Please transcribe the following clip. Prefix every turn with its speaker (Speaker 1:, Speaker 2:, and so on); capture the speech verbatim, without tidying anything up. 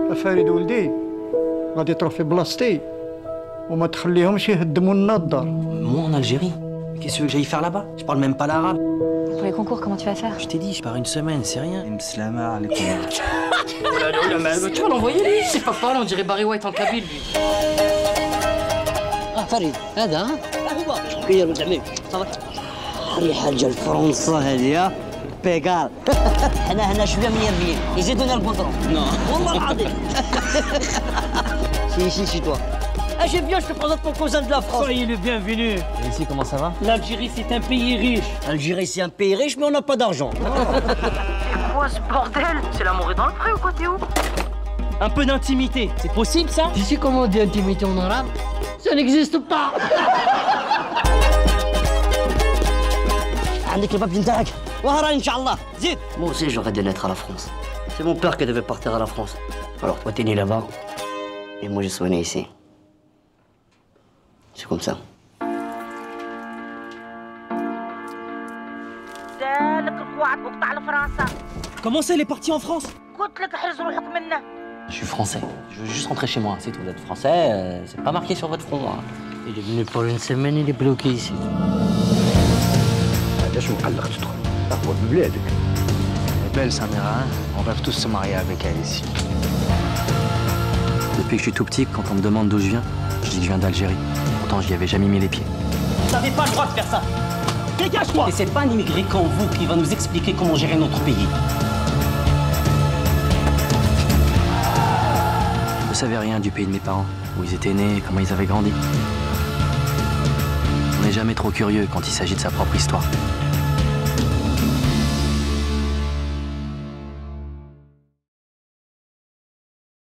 Speaker 1: فريد ولدي غادي تروح في بلاصتي وما تخليهمش يهدموا لنا الدار.
Speaker 2: Moi en Algérie? Qu'est-ce que tu veux que j'aille faire là-bas? Je parle même pas l'arabe.
Speaker 3: Pour les concours, comment tu vas faire?
Speaker 2: Je t'ai dit, je pars une semaine, c'est rien.
Speaker 4: Mslama alaikum.
Speaker 3: Oh là là, mais tu vas l'envoyer lui. C'est pas pareil, on dirait Barry White en Kabyle lui.
Speaker 5: اه فريد هذا ها هو كير ودعمي صافي ريحه ديال فرنسا هذه بيكال حنا هنا شويه ميربيين يزيدونا البودرون والله العظيم Si, si, si, toi. Ah, je viens, je te présente mon cousin de la France.
Speaker 6: Soyez le bienvenu.
Speaker 2: Et ici, comment ça va?
Speaker 6: L'Algérie, c'est un pays riche.
Speaker 5: Algérie, c'est un pays riche, mais on n'a pas d'argent.
Speaker 3: C'est quoi ce bordel? C'est l'amour est dans le pré ou quoi, t'es où?
Speaker 6: Un peu d'intimité, c'est possible ça?
Speaker 5: Tu sais comment on dit intimité en arabe? Ça n'existe pas. عندك الباب نتاعك وهرا ان شاء الله زيد. Moi aussi j'aurais dû naître à la France. C'est mon père qui devait partir à la France. Alors toi t'es né là-bas et moi je suis né ici. C'est comme ça.
Speaker 6: Comment ça, elle est partie en France?
Speaker 2: Je suis français. Je veux juste rentrer chez moi, c'est tout. Vous êtes français, euh, c'est pas marqué sur votre front. Hein.
Speaker 5: Il est venu pour une semaine, il est bloqué ici.
Speaker 4: علاش مقلق تدخل؟ هو ببلادك. Belle Samira, on va tous se marier avec elle ici.
Speaker 2: Depuis que je suis tout petit, quand on me demande d'où je viens, je dis que je viens d'Algérie. Pourtant, j'y avais jamais mis les pieds.
Speaker 6: Vous n'avez pas le droit de faire ça. Dégage-toi.
Speaker 2: Et c'est pas un immigré comme vous qui va nous expliquer comment gérer notre pays. Vous savez rien du pays de mes parents, où ils étaient nés, comment ils avaient grandi. On n'est jamais trop curieux quand il s'agit de sa propre histoire.